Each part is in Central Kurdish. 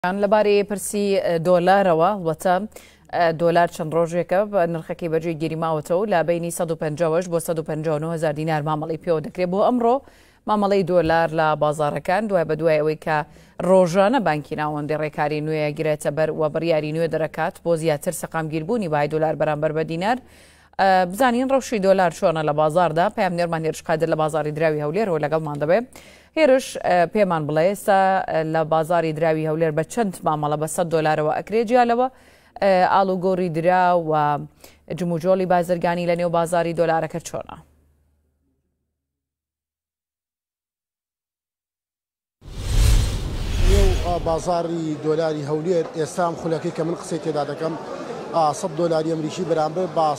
لەبارەی پرسی دۆلارەوە وەتە دۆلار چەند ڕۆژێکە نرخەکەی بەجێ گیری ماوەتەوە لە بینی 150 بۆ 159,000 دینار مامەڵی پێوە دەکرێت بۆ ئەمڕۆ مامەڵەی دۆلار لە بازاڕەکان دوای بە دوای ئەوەی کە ڕۆژانە بانکی ناوەندی ڕێکاری نوێ گرێتە بەر و بڕیاری نوێ دەرەکات بۆ زیاتر سەقامگیربوونی بای دۆلار بەرامبەر بە دینار. بزانین ڕەوشی دۆلار چۆنە لە بازاردا پامنێرمان هێرش قادر لە بازاری دراوی هەولێرەوە لەگەڵمان دەبێت. هێرش پێمان بڵێ ئێستا لە بازاری دراوی هەولێر بە چەند مامەڵە بە 100 دۆلارەوە ئەکرێت جیالەوە ئاڵوگۆڕی درا و جموجۆڵی بازرگانی لە نێو بازاری دۆلارەکە چۆنە؟ بازاری دۆلاری هەولێر ئێستا خولەکەی کە من قسەی تێدا دەکەم 100 دۆلاری ئەمریکی بەرامبەر بە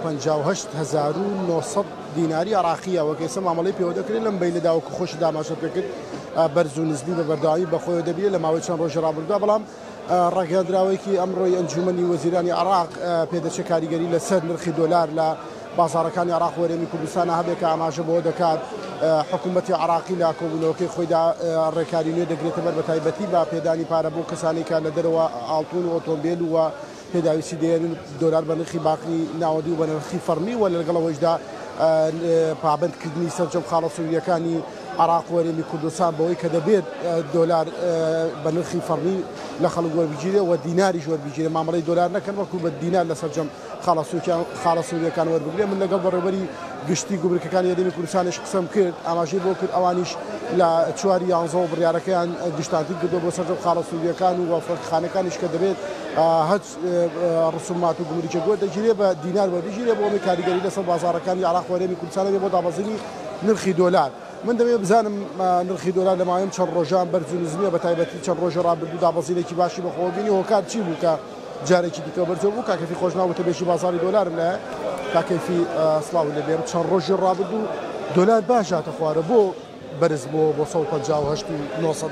158,900 دیناری عراقیە وەکەیسە مامەڵی پێوە دەکرێت لەم بەی لەداوەکە خۆشی داماشە پێکرد بەرز و نزبی بە بەردەوامی بەخۆی دەبێت لە ماوەی چەند ڕۆژە ڕابردووە بەڵام ڕاگەاندراوەیەکی ئەمڕۆی ئەنجومەنی وەزیرانی عراق پێدەچێت کاریگەری لەسەر نرخی دۆلار لە بازارەکانی عراق وەرێمی کوردستانە هەبێت کە ئاماژە بۆ دەکات حکوومەتی عراقی لە کۆبوونەوەکەی خۆیدا ڕێکاری نوێ دەگرێتە بەر بە تایبەتی بە پێدانی پارە بۆ کەسانی کە لە دەرەوە ئاڵتون و ئۆتۆمبیل و پێداویستی دێنن دۆلار بە نرخی باقی ناوەندی و بە نرخی فەرمی و لەگەڵەوەشدا پابندکردنی سەرجەم خاڵە سووریەکانی عراق وەرێمی کوردستان بەوەی کە دەبێت دۆلار بە نرخی فەرمی لە خەڵک وەربگیرێ و دیناریش وەربگیرێ مامەڵەی دۆلار نەکەن وەکو بە دینار لە سەرجەم خاڵە سووریەکان وەربگرێ. من لەگەڵ بەڕێوەبەری گشتی گوبرەکەکانی هەرێمی کوردستانیش قسەم کرد ئاماژەی بۆ کرد ئەوانیش لە 4 یانزەوە بڕیارەکەیان گشتانتی کردو بۆ سەرجەم خاڵە سووریەکان و فڕۆکەخانەکانیش کە دەبێت هەچ ڕسومات و گومریکە گۆ دەگیرێ بە دینار وەربگیرێ بۆ ئەوەی کاریگەری لەسەر بازاڕەکانی عراق وەرێمی کوردستان بۆ دابەزینی نرخی دۆلار. من دەبێت بزانم نرخی دۆلار لە ماوەی چەند ڕۆژان بەرز و نزمیە بە تایبەتی چەند ڕۆژە ڕابردوو دابەزینێکی باشی بەخۆبینی هۆکار چی بوو کە جارێکی دیکە بەرزەوە بوو کاکەفی خۆشناوتە بێژی بازاری دۆلارم لە کاکەفی سڵاو لەبێر چەند ڕۆژی ڕابردوو دۆلار باش هاتە خوارە بۆ بەرز بۆ 158,900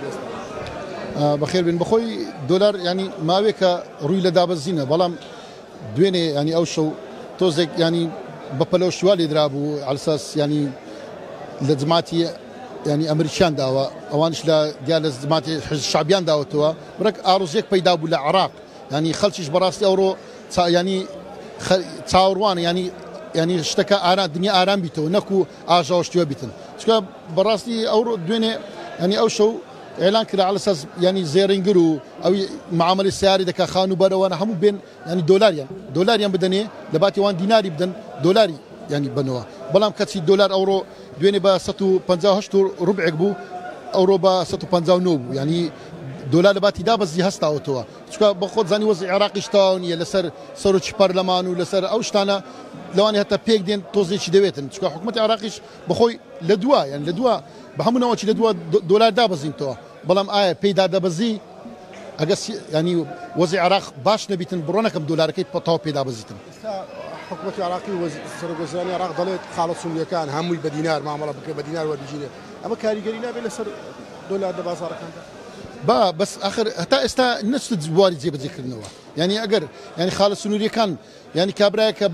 بەخێر بن بەخۆی دۆلار ینی ماوێکە ڕووی لە دابەزینە بەڵام دوێنێ ینی ئەو شەو تۆزێک ینی بەپەلەوە شوالی درابوو ئەلساس ینی لە جماعتی ینی ئەمریکیان داوە ئەوانش لە دیار لە جماعتی حزب شعبیان داوەتەوە بڕێک ئاڕۆژێک پەیدا بوو لە عراق ینی خەڵکیش بەڕاستی ئەوڕۆ ینی چاوەڕوانە ینی شتەکە دنیا ئارام بیتەوە نەکو ئاژاوشتیوە بیتن چکە بەڕاستی ئەوڕۆ دوێنێ ینی ئەو شەو ئێلان کرا ئەلساس ینی زێڕینگر و ئەوی معاملەی سیاری دەکا خان و بەرەوەنە هەموو بێن ینی دۆلاریان بدەنێ لە باتی وان دیناری بدەن دۆلاری ینی بنەوە بەڵام کەچی دۆلار ئەوڕۆ دوێنێ بە 158 ڕوبعێک بوو ئەوڕۆ بە 159 بوو ینی دۆلار لە باتی دابەزی هەستاوەتەوە چکە بە خۆت زانی وەزی عێراقیش تاو نیە لەسەر سەرۆکی پەرلەمان و لەسەر ئەو شتانە لەوانی هەتا پێک دێن تۆزێکی دەوێتن چکە حکوومەتی عێراقیش بەخۆی لە دووە یان لە دووە بە هەموونەوەکی لە دووە دۆلار دابەزینەوە بەڵام ئایا پێیدا دەبەزی ئەگە ینی وەزی عێراق باش نەبیتن بڕۆ نەکەم دۆلارەکەی پەتاو پێدا بەزیتن. حکوومەتی عراقی سەرۆکوەزیرانی عراق دەڵێت خاڵە سووریەکان هەمووی بە دینار مامەڵە بکە بە دینار وەربگیرێ ئەمە کاریگەری نابێت لەسەر دۆلار لە بازاڕەکاندا بەس ئاخر هەتا ئێستا نەچێت بواری جێبەجێکردنەوە ینی ئەگەر ینی خاڵە سنووریەکان ینی کابراایە کە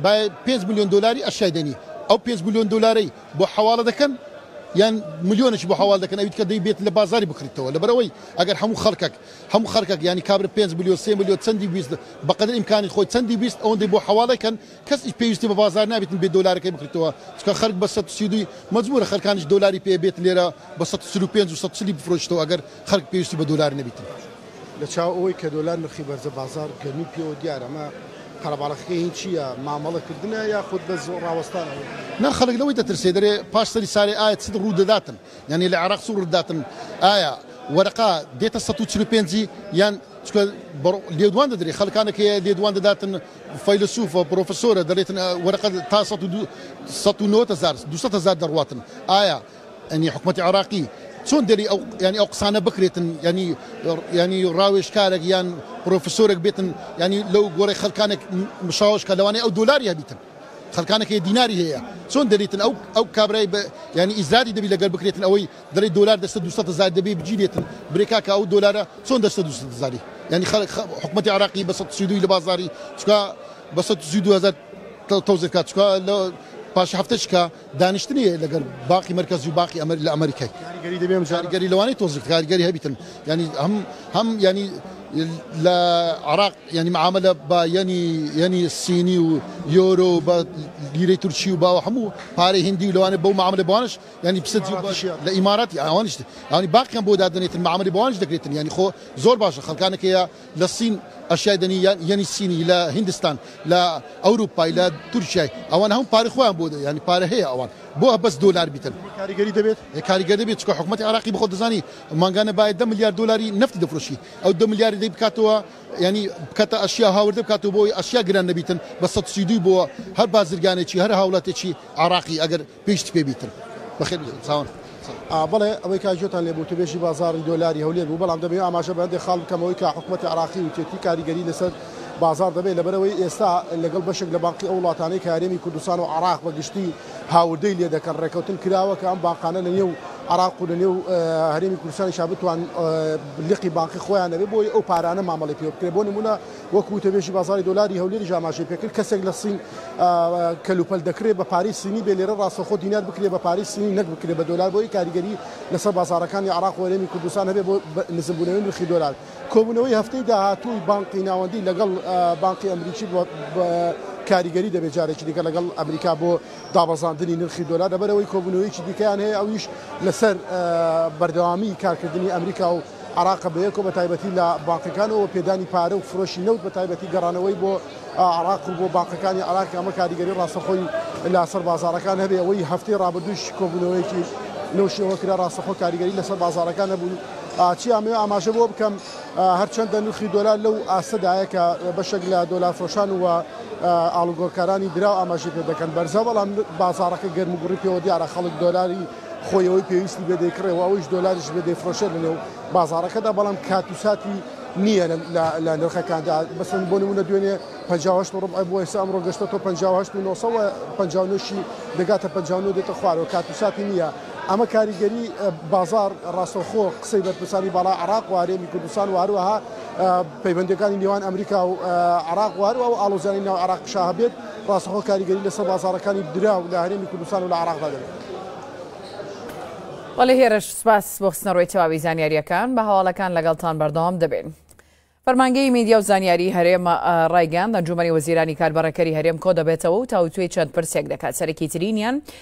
5 میلیۆن دۆلاری ئەشای دەنی ئەو 5 میلیۆن دۆلاری بۆ حواڵە دەکەن یان میلیۆنێکی بۆ حواڵ دەکەن ئەویت کە دەیبێت لە بازاری بکڕیتەوە لەبەرەوەی ئەگەر هەموو خەڵکێک ینی کابرا 5 میلیۆن 3 میلیۆن چەندی بیست بەقەدر ئیمکانی خۆی چەندی بیست ئەوەندەی بۆ حواڵەکەن کەس پێویستی بە بازار نابێتن بێ دۆلارەکەی بکڕیتەوە چکە خەڵک بە 132 مەجبورە خەڵکانیش دۆلاری پێ بێت لێرە بە 135 و 140 بفرۆشتەوە ئەگەر خەڵک پێویستی بە دۆلار نەبیتن لە چاو ئەوەی کە دۆلار نرخی بەرزە بازار گەرمی پێوە دیارە ئەمە قەرەباڵەکەی هین چییە مامەڵەکردنە یا خودت بە ڕاوەستانەوە نا خەڵک لەوەی دەترسێ دەرێ پاش سەری ساری ئایا چ ڕوو دەداتن ینی لە عێراق سوور دەداتن ئایا وەرەقا دێتە 145 یان لێدوان دەدرێ خەڵکانێک لێدوان دەداتن فەیلسوفە پرۆفسۆرە دەڵێتن وەرەقە تا 200,000 دەڕواتن ئایا ئەنی حکوومەتی عێراقی چۆن دەری ئەو ینی ئەو قسانە بکرێتن ینی ڕاوێژکارێک یان پرۆفسۆرێک بێتن ینی لەو گۆڕی خەڵکانێک مشاوشکە لەوانەیە ئەو دۆلاری هەبیتن خەڵکانێک دیناری هەیە چۆن دەریتن ئەو کابرای ینی ئیزراری دەبی لەگەر بکرێتن ئەوەی دەڵێ دۆلار دەستە 200,000 دەبێ بگیرێتن برێکاکە ئەو دۆلارە چۆن دەستە 200,000 ینی حکوومەتی عێراقی بە 132 لە بازاری چکە بە 132,000 تەوزێت کات چکە پاش هەفتەش کە دانیشتنی لەگەر باقی مرکزی و باقی لە ئەمریکای کاریگەری لەوانەی تۆزێک کاریگەری هەبیتن ینی هەم ینی لە عراق ینی معاملە بە ینی سینی و یۆرۆ بە لیرەی تورکی و باوە هەموو پارەی هندی و لەوانێ بەو معاملە بوانش ینی پسە لە ئیماراتی ئەوانش ینی باقییان بۆ دادنێتن معاملەی بوانش دەکرێتن ینی خۆ زۆر باشە خەڵکانێکەیە لە سین ئەشیای دەنی ینی سینی لە هندستان لە ئەوروپای لە تورکیای ئەوان هەموو پارەی خۆیان بۆ ینی پارە هەیە ئەوان بۆ بەس دۆلار بیتن کاریگەری دەبێت کاریگەری دەبێت چکە حکوومەتی عراقی بخۆ دەزانی مانگانە باید 10 میلیارد دلاری نفتی دەفرۆشی ئەو 2 میلیارد دەی بکاتەوە ینی بکاتە ئەشیا هاوردە بکاتەوە بۆی ئەشیا گران نەبیتن بە 132 بۆ هەر بازرگانێکی هەر هاوڵاتێکی عراقی ئەگەر پێشتی پێ بیتن بەخێر چاوان بەڵێ ئەوەی کاژۆتان لێبوو توێژی بازاری دۆلاری هەولێر بوو بەڵام دەبێت ئاماژە بەندێ خاڵ بکەمەوەی کە حکوومەتی عراقی و تێتی کاریگەری لەسەر بازار دەبێت لەبەرەوەی ئێستا لەگەڵ بەشێک لە باقی ئەو وڵاتانەی کە هەرێمی کوردستان و عراق بە گشتی هاوردەی لێ دەکەن ڕێکەوتن کراوە کە ئەم باقانە لە نێو عراق و لە نێو هەرێمی کوردستانی شا بتوان لقی بانقی خۆیان دەبێت بۆی ئەو پارانە مامەڵی پێ بکرێت بۆ نمونە وەکو توێژی بازاری دۆلاری هەولێری ژاماژەی پێکرد کەسێک لە سین کەلوپەل دەکرێت بە پاری سینی بێ لێرە ڕاستەخۆ دینار بکرێت بە پاری سینی نەک بکرێت بە دۆلار بۆی کاریگەری لەسەر بازارەکانی عراق و هەرێمی کوردستان هەبێت بۆ نزمبوونەوەی نرخی دۆلار کۆبوونەوەی هەفتەی داهاتووی بانقی ناوەندی لەگەڵ بانقی ئەمریکی کاریگەری دەبێت جارێکی دیکە لەگەڵ ئەمریکا بۆ دابەزاندنی نرخی دۆلار لەبەرەوەی کۆبوونەوەیکی دیکەیان هەیە ئەویش لەسەر بەردەوامی کارکردنی ئەمریکا و عراق بەیەکۆ بە تایبەتی لە بانقەکانەوە پێدانی پارە و فرۆشی نەوت بە تایبەتی گەڕانەوەی بۆ عراق و بۆ بانقەکانی عراق ئەمە کاریگەری ڕاستەخۆی لەسەر بازارەکان هەبێ ئەوەی هەفتەی ڕابردووش کۆبوونەوەیکی نەوشەوە کرا ڕاستەخۆ کاریگەری لەسەر بازارەکان هەبوو چی ئەمێ ئاماژە بۆ بکەم هەرچەندە نرخی دۆلار لەو ئاستەدایە کە بەشێک لە دۆلار فڕۆشان و ئاڵوگۆڕکارانی درا ئاماژی پێ دەکەن بەرزە بەڵام بازارەکە گەرم و گوڕی پێوە دیارە خەڵک دۆلاری خۆیەوەی پێویستی بێ دەیکڕێەوە ئەویش دۆلاریش بێ دەیفرۆشێت لەنێو بازارەکەدا بەڵام کاتوساتی نییە لە نرخەکاندا بەسەن بۆ نمونە دوێنێ 58 ڕبع بۆ ئێستا ئەمڕۆ گەشتە تۆ 59 دەگاتە 59 دێتە خوارەوە کاتوساتی نییە ئەمە کاریگەری بازار ڕاستەخۆ قسەی بەرپرسانی باڵا عراق و هەرێمی کوردستان و هەروەها پەیوەندەکانی نێوان ئەمریکا و عراق و هەروەها و ئاڵۆزیانی ناو عراق شا هەبێت ڕاستەخۆ کاریگەری لەسەر بازارەکانی درا و لە هەرێمی کوردستان و لە عراقدا دەبێت. وەڵێ هێرش سپاس بۆ خستنەڕۆی تەواوی زانیاریەکان بە هەواڵەکان لەگەڵتان بەردەوام دەبێن. فەرمانگەی میدیا و زانیاری هەرێم ڕایگەاند ئەنجومەنی وەزیرانی کاربەڕەکەری هەرێم کۆ دەبێتەوە و تاوتوێی چەند پرسێک دەکات. سەرەکی ترینیان